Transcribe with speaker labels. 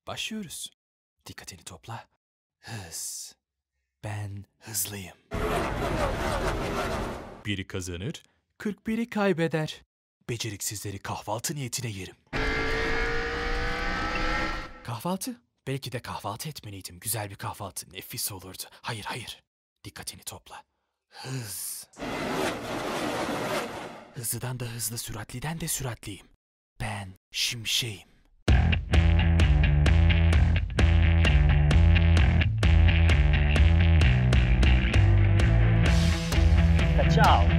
Speaker 1: Başlıyoruz. Dikkatini topla. Hız. Ben hızlıyım. Biri kazanır, 41'i kaybeder. Beceriksizleri kahvaltı niyetine yerim. Kahvaltı? Belki de kahvaltı etmeliydim. Güzel bir kahvaltı. Nefis olurdu. Hayır, hayır. Dikkatini topla. Hız. Hızlıdan da hızlı, süratliden de süratliyim. Ben şimşeğim.
Speaker 2: Ciao.